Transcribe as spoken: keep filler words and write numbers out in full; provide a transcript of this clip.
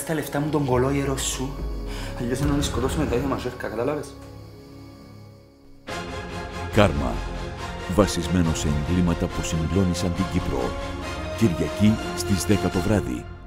δεκάς τα λεφτά μου τον κολόγερο σου, αλλιώς να τον σκοτώσουμε τα ίδια μασέρκα, κατάλαβες. Κάρμα, βασισμένο σε εγκλήματα που συγκλώνησαν την Κύπρο. Κυριακή στις δέκα το βράδυ.